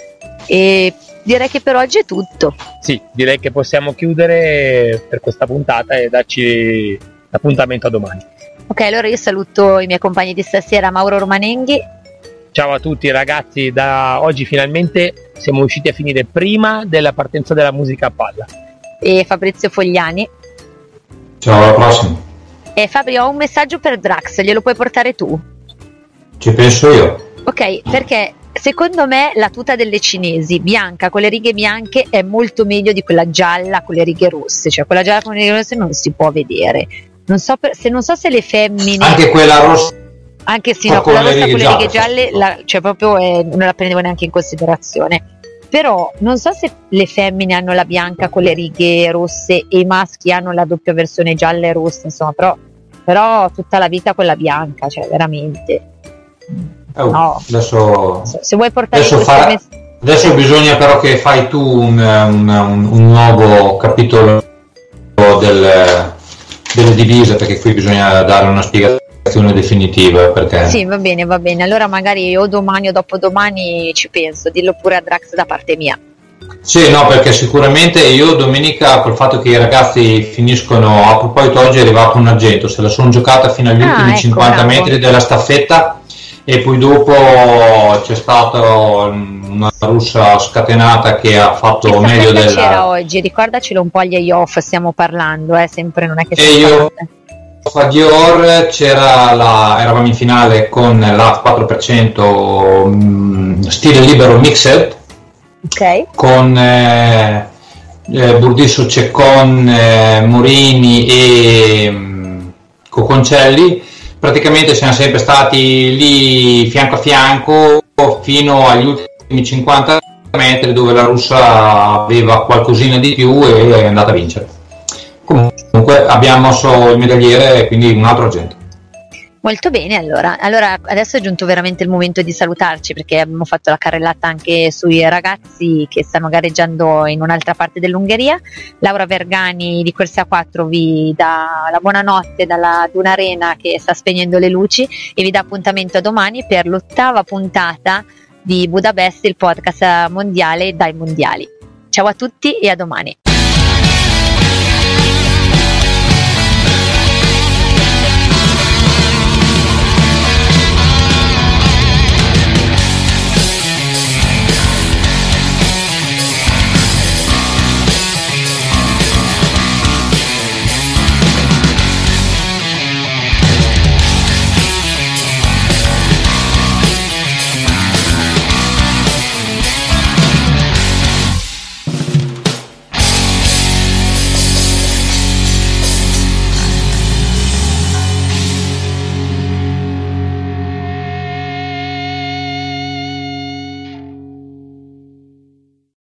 E direi che per oggi è tutto. Sì, direi che possiamo chiudere per questa puntata e darci l'appuntamento a domani. Ok, allora io saluto i miei compagni di stasera, Mauro Romanenghi. Ciao a tutti ragazzi, da oggi finalmente siamo riusciti a finire prima della partenza della musica a palla. E Fabrizio Fogliani. Ciao, alla prossima. E Fabio, ho un messaggio per Drax, glielo puoi portare tu? Ci penso io. Ok, perché secondo me la tuta delle cinesi bianca con le righe bianche è molto meglio di quella gialla con le righe rosse, cioè quella gialla con le righe rosse non si può vedere. Non so per, se non so se le femmine, anche quella rossa, anche sì, no, quella rossa con le righe gialle, la, cioè proprio è, non la prendevo neanche in considerazione. Però non so se le femmine hanno la bianca con le righe rosse e i maschi hanno la doppia versione gialla e rossa, insomma, però, però tutta la vita quella bianca, cioè veramente Oh, no. Adesso, se, se vuoi portare adesso, fa, mes- adesso bisogna però che fai tu un, un, un, un nuovo capitolo del, delle divise, perché qui bisogna dare una spiegazione definitiva. Perché... Sì, va bene, va bene. Allora magari o domani o dopodomani ci penso, dillo pure a Drax da parte mia. Sì, no, perché sicuramente io domenica, col fatto che i ragazzi finiscono, a proposito oggi è arrivato un argento, se la sono giocata fino agli ah, ultimi ecco, cinquanta bravo. metri della staffetta, e poi dopo c'è stata una russa scatenata che ha fatto che meglio della... c'era oggi, ricordacelo un po' agli off, stiamo parlando, eh, sempre non è che... E io... A Dior c'era la, eravamo in finale con la quattro per cento mh, stile libero mixed, okay. con eh, eh, Burdisso, Ceccon, eh, Morini e mh, Coconcelli. Praticamente siamo sempre stati lì fianco a fianco fino agli ultimi cinquanta metri, dove la russa aveva qualcosina di più e è andata a vincere. Comunque abbiamo mosso il medagliere, quindi un altro argento. Molto bene, allora. allora adesso è giunto veramente il momento di salutarci, perché abbiamo fatto la carrellata anche sui ragazzi che stanno gareggiando in un'altra parte dell'Ungheria. Laura Vergani di Corsia a quattro vi dà la buonanotte dalla Duna Arena che sta spegnendo le luci e vi dà appuntamento a domani per l'ottava puntata di Budapest, il podcast mondiale dai mondiali. Ciao a tutti e a domani.